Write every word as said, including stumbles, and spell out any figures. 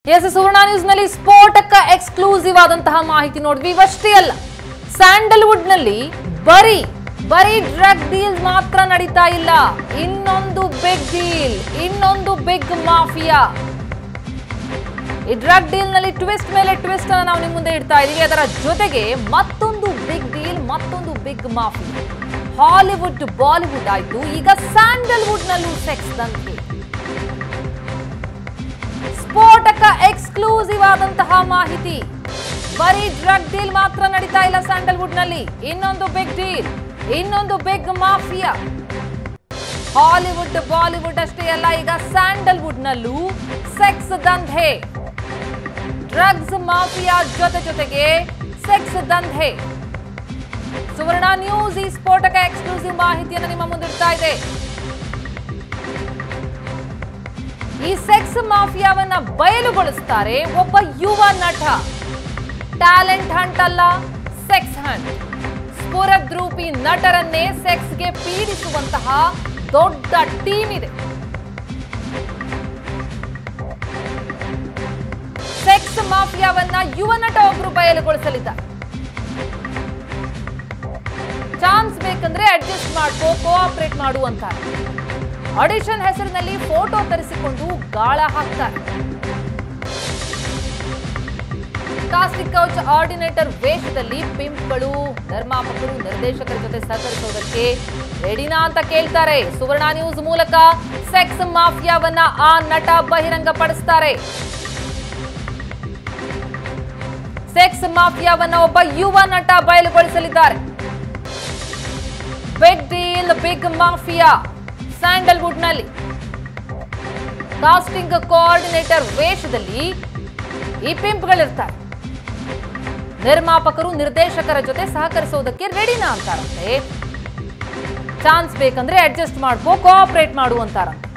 S ಸುವರ್ಣ news ನಲ್ಲಿ ಸ್ಫೋಟಕ exclusive ಆದಂತಹ ಮಾಹಿತಿ ನೋಡಿದ್ವಿ. ಇವಷ್ಟೇ ಅಲ್ಲ, ಸ್ಯಾಂಡಲ್ವುಡ್ ನಲ್ಲಿ ಬರೀ ಬರೀ ಡ್ರಗ್ ಡೀಲ್ ಮಾತ್ರ ನಡೀತಾ ಇಲ್ಲ, ಇನ್ನೊಂದು ಬಿಗ್ ಡೀಲ್, ಇನ್ನೊಂದು ಬಿಗ್ ಮಾಫಿಯಾ. ಈ ಡ್ರಗ್ ಡೀಲ್ ನಲ್ಲಿ ಟ್ವಿಸ್ಟ್ ಮೇಲೆ ಟ್ವಿಸ್ಟ್ ಅನ್ನು ನಾವು ನಿಮ್ಮ ಮುಂದೆ ಇಡ್ತಾ ಇದೀವಿ. ಅದರ ಜೊತೆಗೆ ಮತ್ತೊಂದು ಬಿಗ್ ಡೀಲ್, ಮತ್ತೊಂದು ಬಿಗ್ ಮಾಫಿಯಾ. ಹಾಲಿವುಡ್ ಬಾಲಿವುಡ್ ಆಯ್ತು, ಈಗ ಸ್ಯಾಂಡಲ್ವುಡ್ ನಲ್ಲೂ ಸೆಕ್ಸ್ ದಂಧೆ. ಸ್ಫೋಟಕ ಎಕ್ಸ್ಕ್ಲೂಸಿವ್ ಆದಂತಹ ಮಾಹಿತಿ. ಬರೀ ಡ್ರಗ್ ಡೀಲ್ ಮಾತ್ರ ನಡೀತಾ ಇಲ್ಲ ಸ್ಯಾಂಡಲ್ವುಡ್ ನಲ್ಲಿ, ಇನ್ನೊಂದು ಬಿಗ್ ಡೀಲ್, ಇನ್ನೊಂದು ಬಿಗ್ ಮಾಫಿಯಾ. ಹಾಲಿವುಡ್ ಬಾಲಿವುಡ್ ಅಷ್ಟೇ ಅಲ್ಲ, ಈಗ ಸ್ಯಾಂಡಲ್ವುಡ್ ನಲ್ಲೂ ಸೆಕ್ಸ್ ದಂಧೆ. ಡ್ರಗ್ಸ್ ಮಾಫಿಯಾ ಜೊತೆ ಜೊತೆಗೆ ಸೆಕ್ಸ್ ದಂಧೆ. ಸುವರ್ಣ ನ್ಯೂಸ್ ಈ ಸ್ಫೋಟಕ ಎಕ್ಸ್ಕ್ಲೂಸಿವ್ ಮಾಹಿತಿಯನ್ನು ನಿಮ್ಮ ಮುಂದಿಡ್ತಾ ಇದೆ. ಈ ಸೆಕ್ಸ್ ಮಾಫಿಯಾವನ್ನ ಬಯಲುಗೊಳಿಸ್ತಾರೆ ಒಬ್ಬ ಯುವ ನಟ. ಟ್ಯಾಲೆಂಟ್ ಹಂಟ್ ಅಲ್ಲ, ಸೆಕ್ಸ್ ಹಂಟ್. ಸ್ಫುರದ್ರೂಪಿ ನಟರನ್ನೇ ಸೆಕ್ಸ್ಗೆ ಪೀಡಿಸುವಂತಹ ದೊಡ್ಡ ಟೀಮ್ ಇದೆ. ಸೆಕ್ಸ್ ಮಾಫಿಯಾವನ್ನ ಯುವ ನಟ ಒಬ್ರು ಬಯಲುಗೊಳಿಸಲಿದ್ದಾರೆ. ಚಾನ್ಸ್ ಬೇಕಂದ್ರೆ ಅಡ್ಜಸ್ಟ್ ಮಾಡ್ಕೋ, ಕೋಆಪರೇಟ್ ಮಾಡು ಅಂತಾರೆ. ಆಡಿಷನ್ ಹೆಸರಿನಲ್ಲಿ ಫೋಟೋ ತರಿಸಿಕೊಂಡು ಗಾಳ ಹಾಕ್ತಾರೆ. ಕಾಸ್ಟಿಂಗ್ ಕೌಚ್ ಆರ್ಡಿನೇಟರ್ ವೇಷದಲ್ಲಿ ಪಿಂಪ್ಗಳು, ನಿರ್ಮಾಪಕರು, ನಿರ್ದೇಶಕರ ಜೊತೆ ಸಹಕರಿಸೋದಕ್ಕೆ ರೆಡಿನಾ ಅಂತ ಕೇಳ್ತಾರೆ. ಸುವರ್ಣ ನ್ಯೂಸ್ ಮೂಲಕ ಸೆಕ್ಸ್ ಮಾಫಿಯಾವನ್ನ ಆ ನಟ ಬಹಿರಂಗ ಪಡಿಸ್ತಾರೆ. ಸೆಕ್ಸ್ ಮಾಫಿಯಾವನ್ನ ಒಬ್ಬ ಯುವ ನಟ ಬಯಲುಗೊಳಿಸಲಿದ್ದಾರೆ. Big deal, big mafia. Sandalwood ನಲ್ಲಿ ಕಾಸ್ಟಿಂಗ್ ಕೋಆರ್ಡಿನೇಟರ್ ವೇಷದಲ್ಲಿ ಈ ಪಿಂಪ್ಗಳಿರ್ತಾರೆ. ನಿರ್ಮಾಪಕರು, ನಿರ್ದೇಶಕರ ಜೊತೆ ಸಹಕರಿಸೋದಕ್ಕೆ ರೆಡಿನಾ ಅಂತಾರಂತೆ. ಚಾನ್ಸ್ ಬೇಕಂದ್ರೆ ಅಡ್ಜಸ್ಟ್ ಮಾಡ್ಕೋ, ಕೋಆಪರೇಟ್ ಮಾಡು ಅಂತಾರಂತೆ.